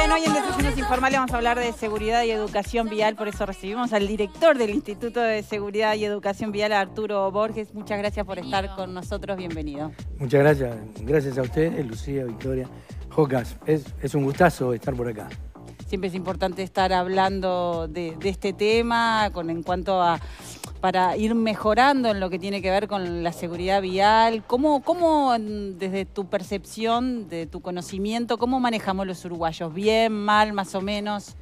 Bien, hoy en Desayunos Informales vamos a hablar de seguridad y educación vial, por eso recibimos al director del Instituto de Seguridad y Educación Vial, Arturo Borges. Muchas gracias por estar con nosotros, bienvenido. Muchas gracias, gracias a ustedes, Lucía, Victoria, Jocas. Es un gustazo estar por acá. Siempre es importante estar hablando de este tema para ir mejorando en lo que tiene que ver con la seguridad vial. ¿Cómo desde tu percepción, de tu conocimiento, cómo manejamos los uruguayos? ¿Bien, mal, más o menos?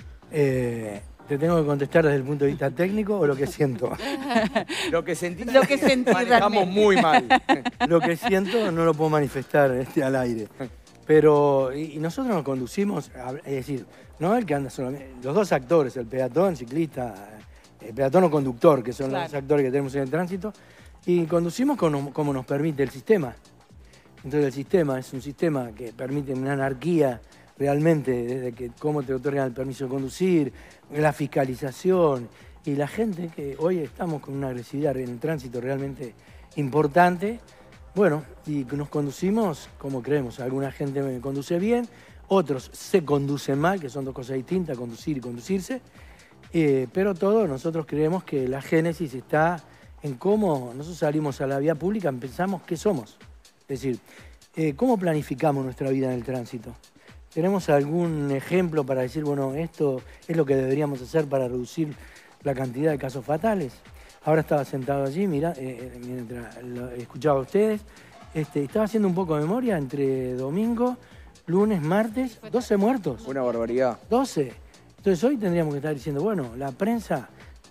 ¿Te tengo que contestar desde el punto de vista técnico o lo que siento? Lo que sentí realmente. manejamos muy mal. Lo que siento no lo puedo manifestar al aire. Pero y nosotros nos conducimos, es decir, no el que anda solamente, los dos actores, el peatón, ciclista, el peatón o conductor, que son los actores que tenemos en el tránsito, y conducimos como nos permite el sistema. Entonces el sistema es un sistema que permite una anarquía realmente, desde que cómo te otorgan el permiso de conducir, la fiscalización, y la gente que hoy estamos con una agresividad en el tránsito realmente importante. Bueno, y nos conducimos como creemos. Alguna gente conduce bien, otros se conducen mal, que son dos cosas distintas, conducir y conducirse. Pero todos nosotros creemos que la génesis está en cómo nosotros salimos a la vía pública, pensamos qué somos. Es decir, cómo planificamos nuestra vida en el tránsito. ¿Tenemos algún ejemplo para decir, bueno, esto es lo que deberíamos hacer para reducir la cantidad de casos fatales? Ahora estaba sentado allí, mira, mientras escuchaba a ustedes, estaba haciendo un poco de memoria entre domingo, lunes, martes, 12 muertos. Una barbaridad. 12. Entonces hoy tendríamos que estar diciendo, bueno, la prensa,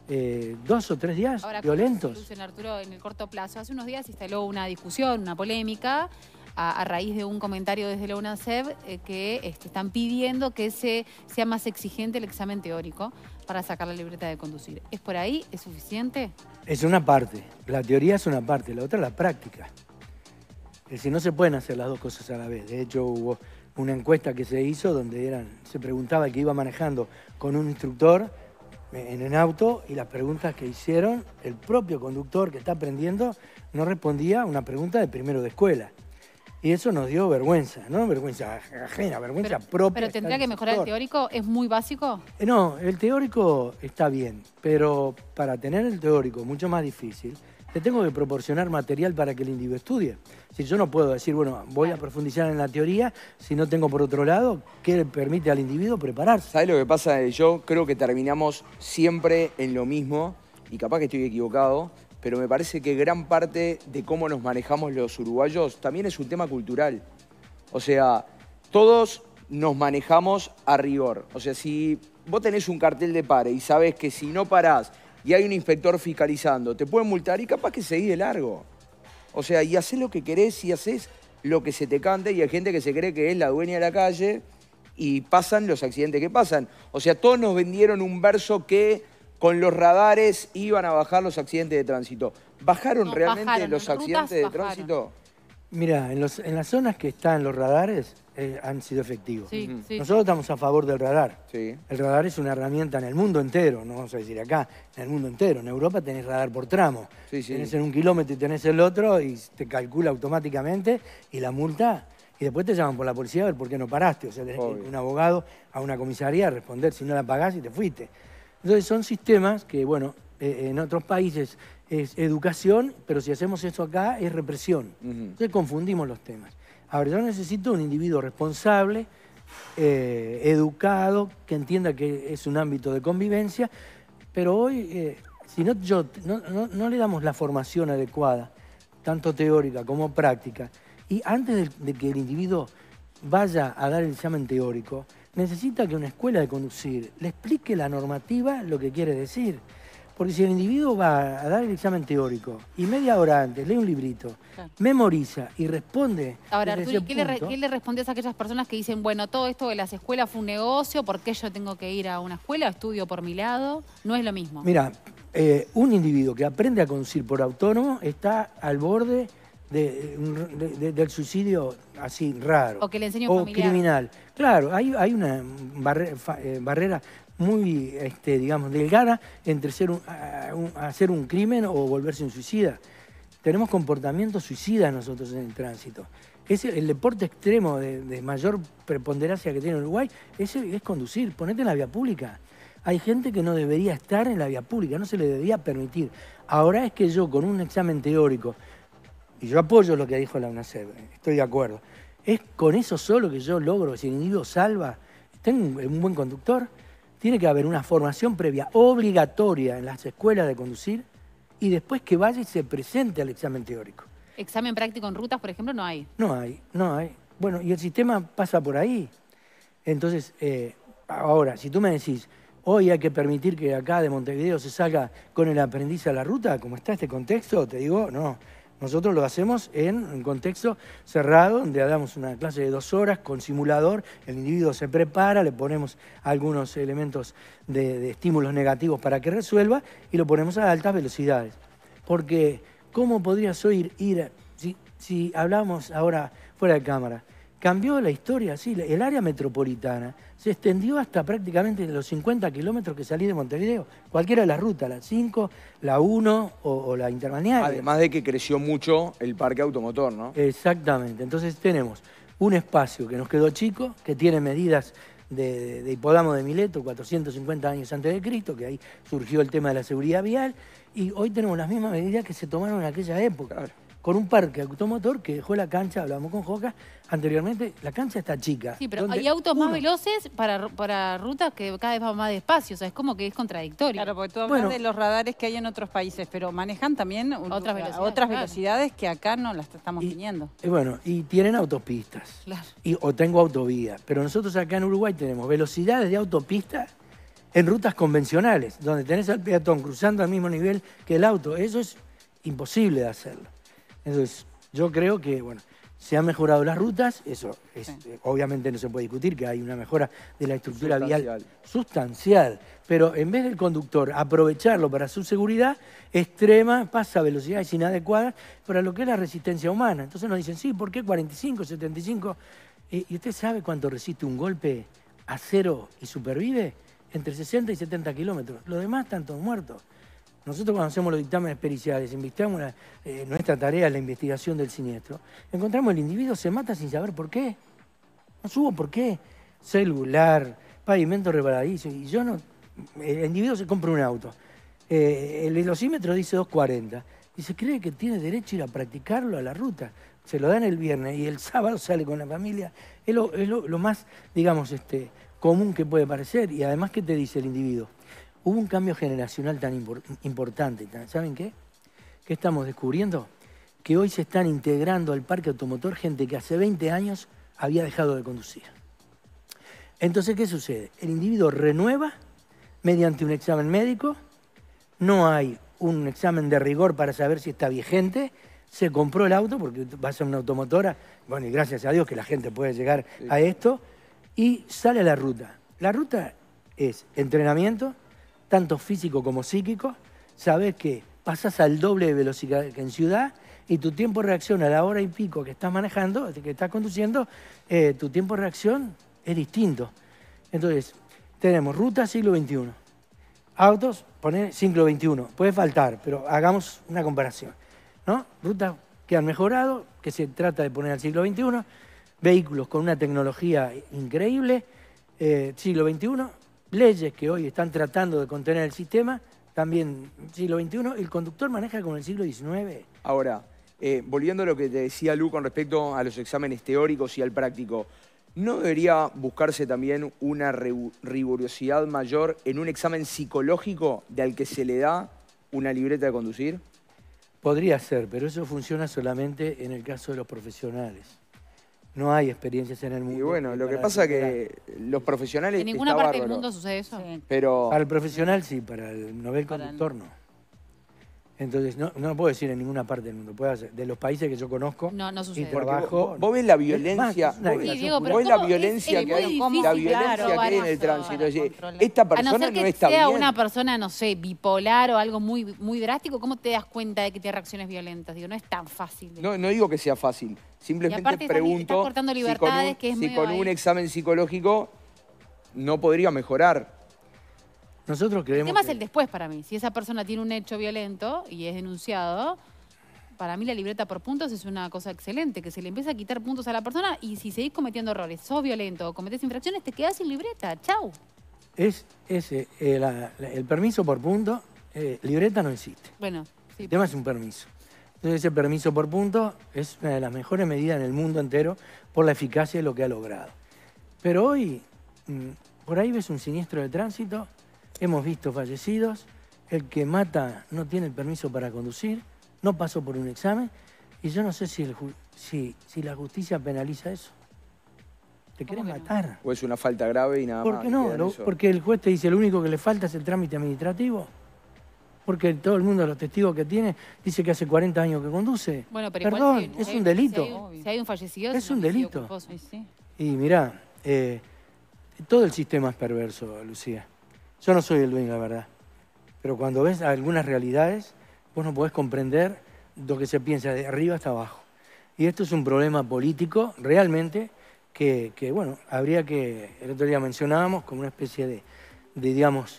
2 o 3 días ahora, violentos. Arturo, en el corto plazo, hace unos días se instaló una discusión, una polémica, a raíz de un comentario desde la UNACEB que están pidiendo que sea más exigente el examen teórico para sacar la libreta de conducir. ¿Es por ahí? ¿Es suficiente? Es una parte. La teoría es una parte, la otra es la práctica. Es decir, no se pueden hacer las dos cosas a la vez. De hecho, hubo una encuesta que se hizo donde se preguntaba el que iba manejando con un instructor en el auto y las preguntas que hicieron, el propio conductor que está aprendiendo no respondía a una pregunta de primero de escuela. Y eso nos dio vergüenza, no vergüenza ajena, vergüenza propia. ¿Pero tendría que mejorar el teórico? ¿Es muy básico? No, el teórico está bien, pero para tener el teórico mucho más difícil, le tengo que proporcionar material para que el individuo estudie. Si yo no puedo decir, bueno, voy a profundizar en la teoría, si no tengo por otro lado, ¿qué le permite al individuo prepararse? ¿Sabes lo que pasa? Yo creo que terminamos siempre en lo mismo, y capaz que estoy equivocado, pero me parece que gran parte de cómo nos manejamos los uruguayos también es un tema cultural. O sea, todos nos manejamos a rigor. O sea, si vos tenés un cartel de pare y sabés que si no parás y hay un inspector fiscalizando, te pueden multar y capaz que seguís de largo. O sea, y hacés lo que querés y hacés lo que se te cante, y hay gente que se cree que es la dueña de la calle y pasan los accidentes que pasan. O sea, todos nos vendieron un verso que con los radares iban a bajar los accidentes de tránsito. ¿Bajaron realmente los accidentes de tránsito? Mira, en las zonas que están los radares han sido efectivos. Sí, Nosotros estamos a favor del radar. Sí. El radar es una herramienta en el mundo entero, no vamos a decir acá, en el mundo entero. En Europa tenés radar por tramo. Sí, sí. Tenés en 1 kilómetro y tenés el otro y te calcula automáticamente y la multa. Y después te llaman por la policía a ver por qué no paraste. O sea, tenés que ir con un abogado a una comisaría a responder si no la pagás y te fuiste. Entonces son sistemas que, bueno, en otros países es educación, pero si hacemos esto acá es represión. Entonces confundimos los temas. Ahora, yo necesito un individuo responsable, educado, que entienda que es un ámbito de convivencia, pero hoy, si no le damos la formación adecuada, tanto teórica como práctica, y antes de que el individuo vaya a dar el examen teórico, necesita que una escuela de conducir le explique la normativa lo que quiere decir. Porque si el individuo va a dar el examen teórico y media hora antes lee un librito, memoriza y responde. Ahora, Arturo, ¿qué le respondes a aquellas personas que dicen, bueno, todo esto de las escuelas fue un negocio, ¿por qué yo tengo que ir a una escuela? ¿Estudio por mi lado? No es lo mismo. Mira, un individuo que aprende a conducir por autónomo está al borde del suicidio así raro. O que le enseñe un familiar. Criminal. Claro, hay una barrera muy, digamos, delgada entre hacer un crimen o volverse un suicida. Tenemos comportamientos suicidas nosotros en el tránsito. Es el deporte extremo de mayor preponderancia que tiene Uruguay, es conducir, ponete en la vía pública. Hay gente que no debería estar en la vía pública, no se le debería permitir. Ahora es que yo con un examen teórico, y yo apoyo lo que dijo la UNACEB, estoy de acuerdo, es con eso solo que yo logro, si el individuo salva, tengo un buen conductor, tiene que haber una formación previa obligatoria en las escuelas de conducir y después que vaya y se presente al examen teórico. ¿Examen práctico en rutas, por ejemplo, no hay? No hay. Bueno, y el sistema pasa por ahí. Entonces, ahora, si tú me decís, hoy hay que permitir que acá de Montevideo se salga con el aprendiz a la ruta, como está este contexto, te digo, no. Nosotros lo hacemos en un contexto cerrado, donde damos una clase de 2 horas con simulador, el individuo se prepara, le ponemos algunos elementos de estímulos negativos para que resuelva y lo ponemos a altas velocidades. Porque, ¿cómo podrías ir si hablamos ahora fuera de cámara? Cambió la historia, sí, el área metropolitana se extendió hasta prácticamente los 50 kilómetros que salí de Montevideo. Cualquiera de las rutas, la 5, la 1 o la interbalnearia. Además de que creció mucho el parque automotor, ¿no? Exactamente. Entonces tenemos un espacio que nos quedó chico, que tiene medidas de Hipódamo de Mileto, 450 años antes de Cristo, que ahí surgió el tema de la seguridad vial, y hoy tenemos las mismas medidas que se tomaron en aquella época. Claro. Con un parque automotor que dejó la cancha, hablábamos con Joca, anteriormente la cancha está chica. Sí, pero hay autos más veloces para rutas que cada vez van más despacio, o sea, es como que es contradictorio. Claro, porque tú hablas de los radares que hay en otros países, pero manejan también otras velocidades que acá no las estamos teniendo. Y tienen autopistas, claro. O tengo autovías, pero nosotros acá en Uruguay tenemos velocidades de autopista en rutas convencionales, donde tenés al peatón cruzando al mismo nivel que el auto. Eso es imposible de hacerlo. Entonces, yo creo que, se han mejorado las rutas, eso obviamente no se puede discutir, que hay una mejora de la estructura vial sustancial, pero en vez del conductor aprovecharlo para su seguridad, extrema, pasa a velocidades inadecuadas para lo que es la resistencia humana. Entonces nos dicen, sí, ¿por qué 45, 75? ¿Y usted sabe cuánto resiste un golpe a cero y supervive? Entre 60 y 70 kilómetros. Los demás están todos muertos. Nosotros cuando hacemos los dictámenes periciales, investigamos nuestra tarea, la investigación del siniestro, encontramos el individuo se mata sin saber por qué. No supo por qué. Celular, pavimento resbaladizo. Y el individuo se compra un auto. El velocímetro dice 240. Y se cree que tiene derecho a ir a practicarlo a la ruta. Se lo dan el viernes y el sábado sale con la familia. Es lo más, digamos, común que puede parecer. Y además, ¿qué te dice el individuo? Hubo un cambio generacional tan importante. ¿Saben qué? ¿Qué estamos descubriendo? Que hoy se están integrando al parque automotor gente que hace 20 años había dejado de conducir. Entonces, ¿qué sucede? El individuo renueva mediante un examen médico, no hay un examen de rigor para saber si está vigente, se compró el auto porque va a ser una automotora, y gracias a Dios que la gente puede llegar a esto, y sale a la ruta. La ruta es entrenamiento, tanto físico como psíquico, sabes que pasas al doble de velocidad que en ciudad y tu tiempo de reacción a la hora y pico que estás manejando, que estás conduciendo, tu tiempo de reacción es distinto. Entonces, tenemos ruta siglo XXI, autos, poner siglo XXI, puede faltar, pero hagamos una comparación, ¿no? Rutas que han mejorado, que se trata de poner al siglo XXI, vehículos con una tecnología increíble, siglo XXI, leyes que hoy están tratando de contener el sistema, también siglo XXI, el conductor maneja como en el siglo XIX. Ahora, volviendo a lo que te decía Lu con respecto a los exámenes teóricos y al práctico, ¿no debería buscarse también una rigurosidad mayor en un examen psicológico al que se le da una libreta de conducir? Podría ser, pero eso funciona solamente en el caso de los profesionales. No hay experiencias en el mundo. Y bueno, lo que pasa es que los profesionales... ¿En ninguna parte del mundo sucede eso? Sí. Pero... Para el profesional sí, para el novel conductor no. Entonces, no lo puedo decir en ninguna parte del mundo. Puede ser. De los países que yo conozco no sucede. y trabajo... Vos ves la violencia, vos ves la violencia que hay, en el tránsito. Esta persona no está bien. Sea una persona, no sé, bipolar o algo muy, muy drástico, ¿cómo te das cuenta de que tiene reacciones violentas? Digo, no es tan fácil. No digo que sea fácil. Simplemente pregunto cortando libertades, si con un examen psicológico no podría mejorar. Nosotros creemos el tema es el después para mí. Si esa persona tiene un hecho violento y es denunciado, para mí la libreta por puntos es una cosa excelente, que se le empieza a quitar puntos a la persona y si seguís cometiendo errores, sos violento o cometés infracciones, te quedás sin libreta. Chau. El permiso por punto, libreta no existe. Bueno, sí. El tema es un permiso. Entonces ese permiso por punto es una de las mejores medidas en el mundo entero por la eficacia de lo que ha logrado. Pero hoy, por ahí ves un siniestro de tránsito, hemos visto fallecidos, el que mata no tiene el permiso para conducir, no pasó por un examen, y yo no sé si la justicia penaliza eso. Te querés matar. O es una falta grave y nada más. ¿Por qué no? Porque el juez te dice lo único que le falta es el trámite administrativo. Porque todo el mundo, los testigos que tiene, dice que hace 40 años que conduce. Bueno, pero perdón, igual es un delito. Si hay un fallecido, es un delito. culposo. Sí. Y mirá, todo el sistema es perverso, Lucía. Yo no soy el dueño, la verdad. Pero cuando ves algunas realidades, vos no podés comprender lo que se piensa de arriba hasta abajo. Y esto es un problema político, realmente, que bueno, habría que, el otro día mencionábamos, como una especie digamos,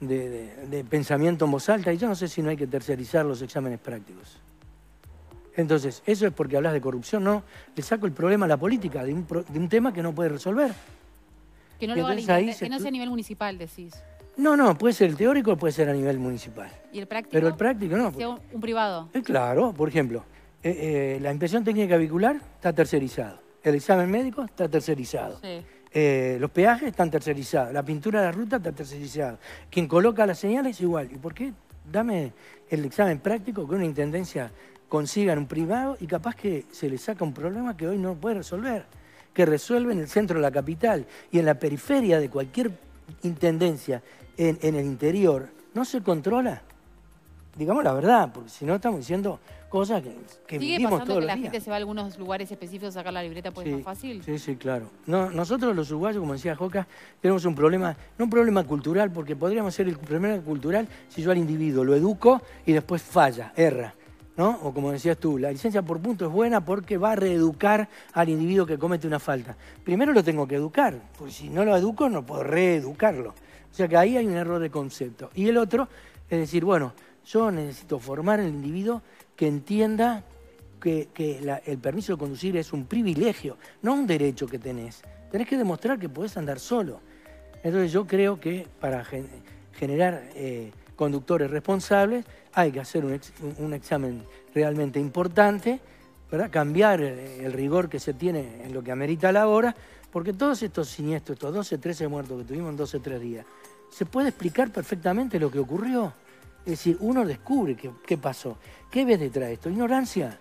de pensamiento en voz alta, y yo no sé si no hay que tercerizar los exámenes prácticos. Entonces, eso es porque hablas de corrupción, no, le saco el problema a la política, de un tema que no puede resolver. Que no, que no sea a nivel municipal, decís. No, puede ser el teórico o puede ser a nivel municipal. ¿Y el práctico? Pero el práctico no. Sea un privado. Claro, por ejemplo, la inspección técnica vehicular está tercerizado. El examen médico está tercerizado. Sí. Los peajes están tercerizados. La pintura de la ruta está tercerizada. Quien coloca las señales igual. ¿Y por qué? Dame el examen práctico que una intendencia consiga en un privado y capaz que se le saca un problema que hoy no puede resolver. Que resuelve en el centro de la capital y en la periferia de cualquier intendencia en el interior. No se controla. Digamos la verdad, porque si no estamos diciendo cosas que vivimos todos los días. ¿Sigue pasando que la gente se va a algunos lugares específicos a sacar la libreta porque es más fácil? Sí, claro. No, nosotros los uruguayos, como decía Joca, tenemos un problema, no un problema cultural, porque podríamos ser el problema cultural si yo al individuo lo educo y después falla, erra, ¿no? O como decías tú, la licencia por punto es buena porque va a reeducar al individuo que comete una falta. Primero lo tengo que educar, porque si no lo educo no puedo reeducarlo. O sea que ahí hay un error de concepto. Y el otro es decir, bueno, yo necesito formar al individuo que entienda que el permiso de conducir es un privilegio, no un derecho que tenés. Tenés que demostrar que podés andar solo. Entonces yo creo que para generar conductores responsables hay que hacer un examen realmente importante, ¿verdad? Cambiar el rigor que se tiene en lo que amerita la hora, porque todos estos siniestros, estos 12, 13 muertos que tuvimos en 12, 3 días, se puede explicar perfectamente lo que ocurrió. Es decir, uno descubre qué pasó. ¿Qué ves detrás de esto? ¿Ignorancia?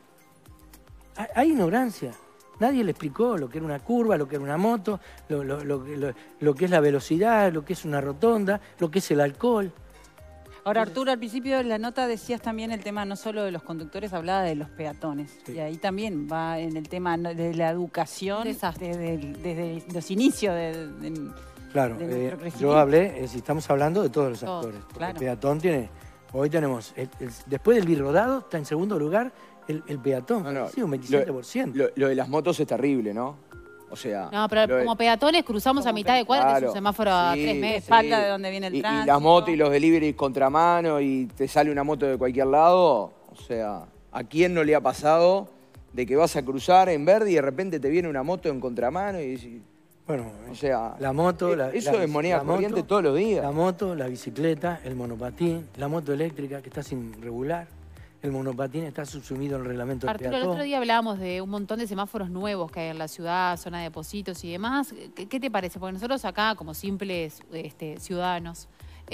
Hay ignorancia. Nadie le explicó lo que era una curva, lo que era una moto, lo que es la velocidad, lo que es una rotonda, lo que es el alcohol. Ahora, Arturo, al principio de la nota decías también el tema no solo de los conductores, hablaba de los peatones. Sí. Y ahí también va en el tema de la educación desde los inicios Claro, yo hablé, si estamos hablando de todos los actores. Claro. El peatón tiene, hoy tenemos, después del birrodado está en segundo lugar el peatón, sí, un 27%. Lo de las motos es terrible, ¿no? O sea... No, pero como peatones cruzamos a mitad de cuadra, que es un semáforo a 3 metros. Falta de donde viene el tránsito. Y las motos y los deliveries contramano y te sale una moto de cualquier lado. O sea, ¿a quién no le ha pasado de que vas a cruzar en verde y de repente te viene una moto en contramano y... Bueno, o sea, la moto... Eso es moneda corriente todos los días. La moto, la bicicleta, el monopatín, la moto eléctrica que está sin regular. El monopatín está subsumido en el reglamento del peatón. Arturo, el otro día hablábamos de un montón de semáforos nuevos que hay en la ciudad, zona de depósitos y demás. ¿Qué te parece? Porque nosotros acá, como simples ciudadanos,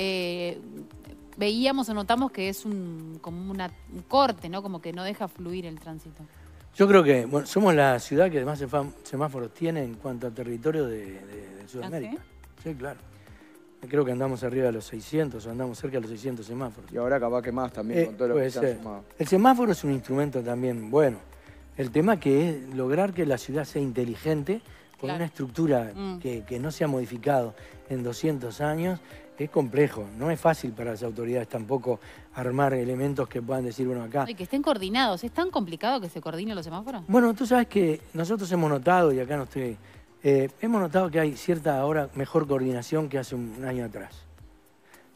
veíamos o notamos que es como un corte, ¿no? Como que no deja fluir el tránsito. Yo creo que somos la ciudad que más semáforos tiene en cuanto a territorio de Sudamérica. ¿Ah, sí? Sí, claro. Creo que andamos arriba de los 600, o andamos cerca de los 600 semáforos. Y ahora capaz que más también, con todo lo que se han sumado. El semáforo es un instrumento también bueno. El tema que es lograr que la ciudad sea inteligente, con una estructura que no se ha modificado en 200 años, es complejo. No es fácil para las autoridades tampoco armar elementos que puedan decir, bueno, acá... Y que estén coordinados. ¿Es tan complicado que se coordinen los semáforos? Bueno, tú sabes que nosotros hemos notado, y acá no estoy... hemos notado que hay cierta ahora mejor coordinación que hace un año atrás.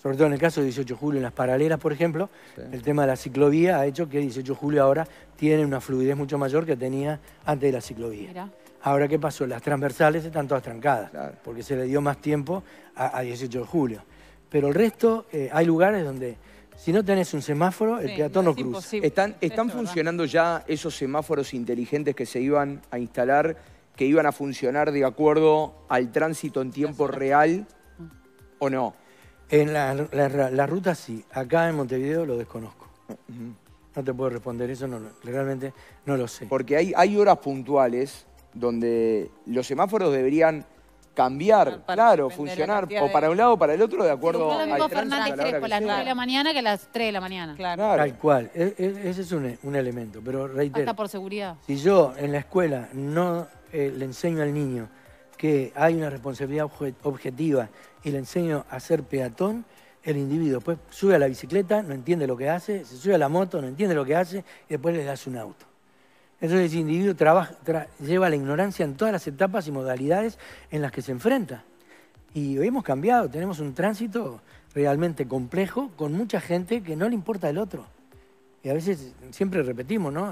sobre todo en el caso de 18 de julio, en las paralelas, por ejemplo, el tema de la ciclovía ha hecho que 18 de julio ahora tiene una fluidez mucho mayor que tenía antes de la ciclovía. Mirá. Ahora, ¿qué pasó? Las transversales están todas trancadas, Claro. porque se le dio más tiempo a 18 de julio. Pero el resto, hay lugares donde, si no tenés un semáforo, el Sí, peatón no es cruza. imposible. ¿Están Eso es verdad. funcionando ya esos semáforos inteligentes que se iban a instalar, que iban a funcionar de acuerdo al tránsito en tiempo real o no? En la ruta sí, acá en Montevideo lo desconozco. No te puedo responder eso, realmente no lo sé. Porque hay horas puntuales donde los semáforos deberían cambiar, Para claro, depender de la funcionar cantidad o de- para un lado o para el otro de acuerdo No es lo al mismo tránsito Fernández a la hora Crespo a que las se 9 de haga. la mañana que a las 3 de la mañana. Claro. Claro. Tal cual, ese es un elemento, pero reitero, Hasta por seguridad. si yo en la escuela no le enseño al niño que hay una responsabilidad objetiva y le enseño a ser peatón, el individuo después sube a la bicicleta, no entiende lo que hace, se sube a la moto, no entiende lo que hace y después le das un auto. Entonces ese individuo lleva la ignorancia en todas las etapas y modalidades en las que se enfrenta. Y hoy hemos cambiado, tenemos un tránsito realmente complejo con mucha gente que no le importa el otro. Y a veces siempre repetimos, ¿no?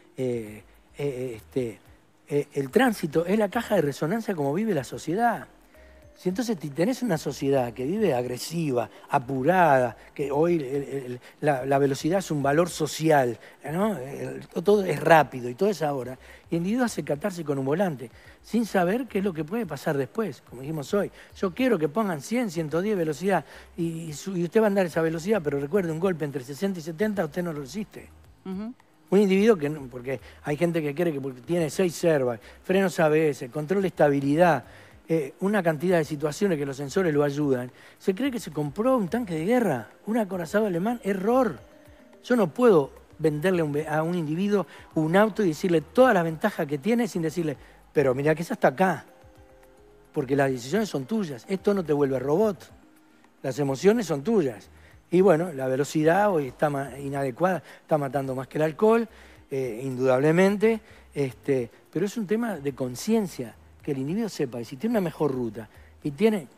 El tránsito es la caja de resonancia como vive la sociedad. Si entonces tenés una sociedad que vive agresiva, apurada, que hoy la velocidad es un valor social, ¿no? Todo es rápido y todo es ahora, y el individuo hace catarse con un volante, sin saber qué es lo que puede pasar después, como dijimos hoy. Yo quiero que pongan 100, 110 velocidad, y usted va a andar esa velocidad, pero recuerde, un golpe entre 60 y 70 usted no lo resiste. Ujú. Un individuo que, porque hay gente que cree que porque tiene 6 airbags, frenos ABS, control de estabilidad, una cantidad de situaciones que los sensores lo ayudan, se cree que se compró un tanque de guerra, un acorazado alemán. Error. Yo no puedo venderle a un individuo un auto y decirle todas las ventajas que tiene sin decirle, pero mira que es hasta acá, porque las decisiones son tuyas, esto no te vuelve robot, las emociones son tuyas. Y bueno, la velocidad hoy está inadecuada, está matando más que el alcohol, indudablemente, pero es un tema de conciencia, que el individuo sepa, y si tiene una mejor ruta y tiene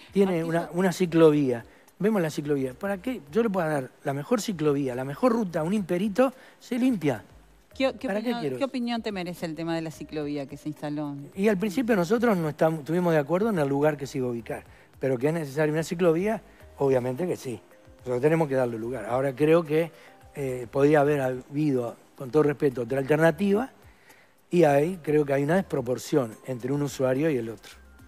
una ciclovía, vemos la ciclovía, ¿para qué? Yo le puedo dar la mejor ciclovía, la mejor ruta a un imperito, se limpia. ¿Qué opinión te merece el tema de la ciclovía que se instaló? Y al principio nosotros no estuvimos de acuerdo en el lugar que se iba a ubicar, pero que es necesaria una ciclovía, obviamente que sí. Nosotros tenemos que darle lugar. Ahora creo que podría haber habido, con todo respeto, otra alternativa, y ahí creo que hay una desproporción entre un usuario y el otro.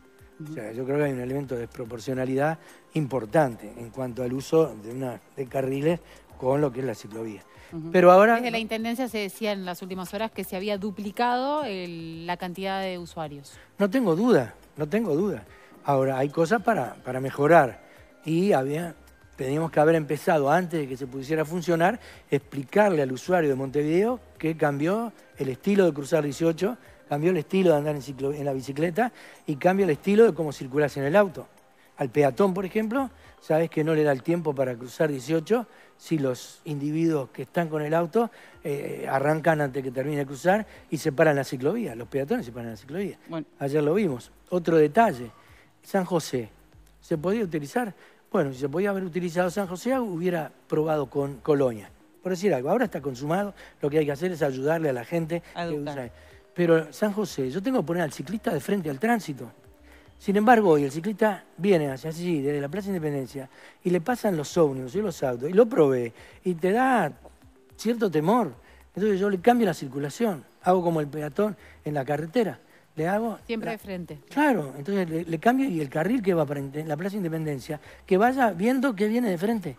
O sea, yo creo que hay un elemento de desproporcionalidad importante en cuanto al uso de carriles con lo que es la ciclovía. Pero ahora... Desde la Intendencia se decía en las últimas horas que se había duplicado la cantidad de usuarios. No tengo duda, no tengo duda. Ahora, hay cosas para mejorar y teníamos que haber empezado antes de que se pudiera funcionar, explicarle al usuario de Montevideo que cambió el estilo de cruzar 18, cambió el estilo de andar en la bicicleta y cambia el estilo de cómo circulas en el auto. Al peatón, por ejemplo, sabes que no le da el tiempo para cruzar 18 si los individuos que están con el auto arrancan antes que termine de cruzar y se paran la ciclovía. Los peatones se paran la ciclovía. Bueno. Ayer lo vimos. Otro detalle, San José, ¿se podía utilizar? Bueno, si se podía haber utilizado San José, hubiera probado con Colonia. Por decir algo, ahora está consumado, lo que hay que hacer es ayudarle a la gente que usa. Pero San José, yo tengo que poner al ciclista de frente al tránsito. Sin embargo, hoy el ciclista viene hacia allí, desde la Plaza Independencia, y le pasan los ómnibus y los autos, y lo probé, y te da cierto temor. Entonces yo le cambio la circulación, hago como el peatón en la carretera. Le hago... Siempre de frente. Claro, entonces le cambio y el carril que va para la Plaza Independencia, que vaya viendo que viene de frente.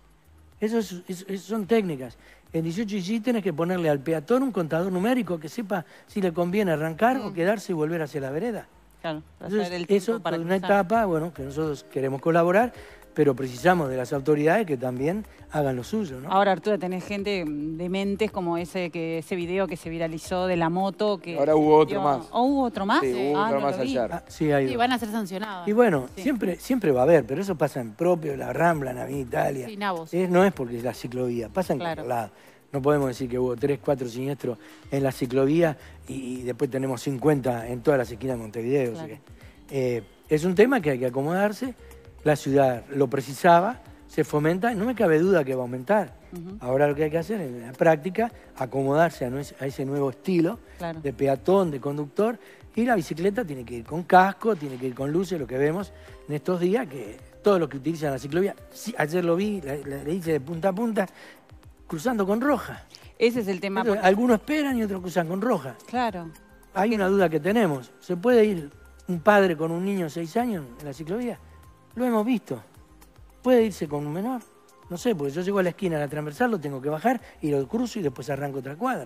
Eso son técnicas. En 18 y sí tenés que ponerle al peatón un contador numérico que sepa si le conviene arrancar o quedarse y volver hacia la vereda. Claro, Entonces, eso es una etapa, bueno, que nosotros queremos colaborar, pero precisamos de las autoridades que también hagan lo suyo, ¿no? Ahora, Arturo, tenés gente de mentes como ese video que se viralizó de la moto. Que ahora hubo otro más. ¿Oh, hubo otro más? Sí, hubo otro más ayer. Sí, hay Sí, van a ser sancionados. Y bueno, Sí. siempre va a haber, pero eso pasa en propio, la Rambla, en Avenida Italia. Sí, Navos. No es porque es la ciclovía, pasa en Claro. cualquier lado. No podemos decir que hubo 3, 4 siniestros en la ciclovía y después tenemos 50 en todas las esquinas de Montevideo. Claro. O sea que, es un tema que hay que acomodarse, la ciudad lo precisaba, se fomenta, no me cabe duda que va a aumentar. Ahora lo que hay que hacer es, en la práctica, acomodarse a ese nuevo estilo de peatón, de conductor, y la bicicleta tiene que ir con casco, tiene que ir con luces, lo que vemos en estos días, que todos los que utilizan la ciclovía, ayer lo vi, le hice de punta a punta, cruzando con roja. Ese es el tema. Entonces, algunos esperan y otros cruzan con roja. Claro. Hay una duda que tenemos. ¿Se puede ir un padre con un niño de 6 años en la ciclovía? Lo hemos visto. ¿Puede irse con un menor? No sé, porque yo llego a la esquina de la transversal, lo tengo que bajar y lo cruzo y después arranco otra cuadra.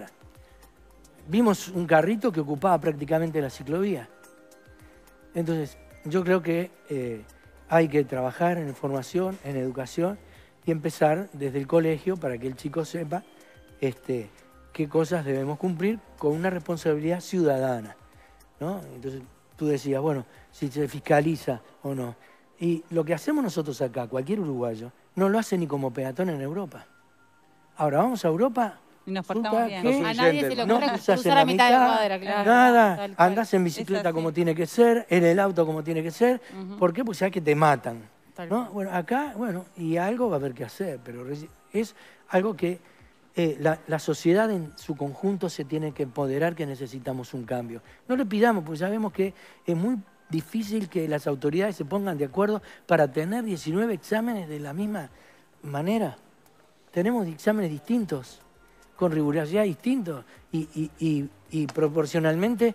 Vimos un carrito que ocupaba prácticamente la ciclovía. Entonces, yo creo que hay que trabajar en formación, en educación y empezar desde el colegio para que el chico sepa qué cosas debemos cumplir con una responsabilidad ciudadana, ¿no? Entonces, tú decías, bueno, si se fiscaliza o no. Y lo que hacemos nosotros acá, cualquier uruguayo, no lo hace ni como peatón en Europa. Ahora, vamos a Europa... Y nos portamos bien. A nadie se le ocurre cruzás cruzar a mitad de cuadra, claro. Nada, andás en bicicleta como tiene que ser, en el auto como tiene que ser. ¿Por qué? Pues sabes que te matan, ¿no? Bueno, acá, y algo va a haber que hacer, pero es algo que la sociedad en su conjunto se tiene que empoderar, que necesitamos un cambio. No le pidamos, porque sabemos que es muy difícil que las autoridades se pongan de acuerdo para tener 19 exámenes de la misma manera. Tenemos exámenes distintos, con rigurosidad distintos, y proporcionalmente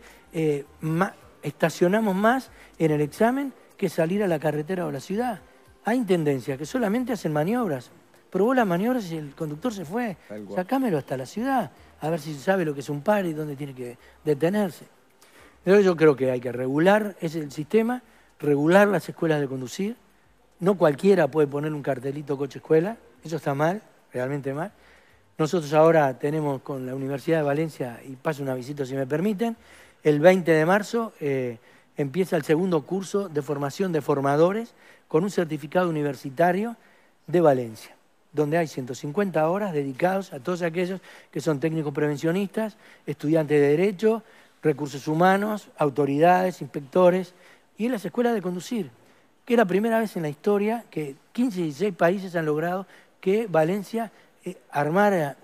estacionamos más en el examen que salir a la carretera o a la ciudad. Hay intendencias que solamente hacen maniobras. Probó las maniobras y el conductor se fue. Sacámelo hasta la ciudad, a ver si sabe lo que es un par y dónde tiene que detenerse. Pero yo creo que hay que regular el sistema, regular las escuelas de conducir. No cualquiera puede poner un cartelito coche-escuela, eso está mal, realmente mal. Nosotros ahora tenemos con la Universidad de Valencia, y paso una visita si me permiten, el 20 de marzo empieza el segundo curso de formación de formadores con un certificado universitario de Valencia, donde hay 150 horas dedicados a todos aquellos que son técnicos prevencionistas, estudiantes de Derecho, Recursos Humanos, autoridades, inspectores, y en las escuelas de conducir, que es la primera vez en la historia que 15 y 16 países han logrado que Valencia armara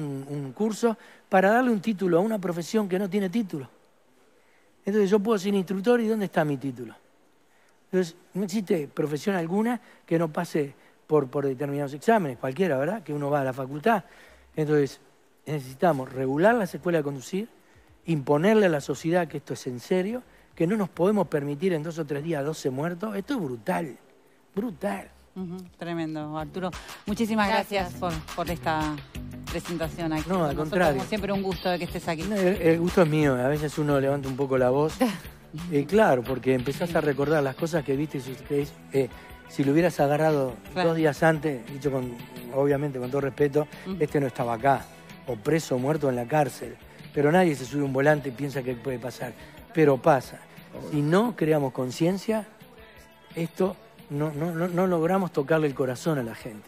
un curso para darle un título a una profesión que no tiene título. Entonces yo puedo ser instructor y ¿dónde está mi título? Entonces no existe profesión alguna que no pase por determinados exámenes, cualquiera, ¿verdad? Que uno va a la facultad. Entonces necesitamos regular las escuelas de conducir, imponerle a la sociedad que esto es en serio, que no nos podemos permitir en 2 o 3 días 12 muertos. Esto es brutal, brutal. Tremendo, Arturo. Muchísimas gracias por esta presentación aquí. No, al contrario. Como siempre, un gusto de que estés aquí. El gusto es mío. A veces uno levanta un poco la voz. Claro, porque empezás a recordar las cosas que viste y si lo hubieras agarrado 2 días antes, dicho obviamente con todo respeto, no estaba acá, o preso o muerto en la cárcel. Pero nadie se sube a un volante y piensa que puede pasar. Pero pasa. Si no creamos conciencia, esto no logramos tocarle el corazón a la gente.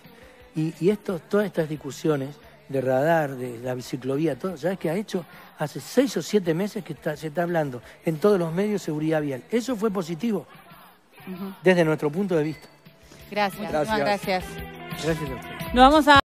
Y todas estas discusiones de radar, de la biciclovía, todo, ¿sabes qué ha hecho? Hace 6 o 7 meses que se está hablando en todos los medios de seguridad vial. Eso fue positivo, desde nuestro punto de vista. Gracias. Muchísimas gracias. Gracias a ustedes. Nos vamos a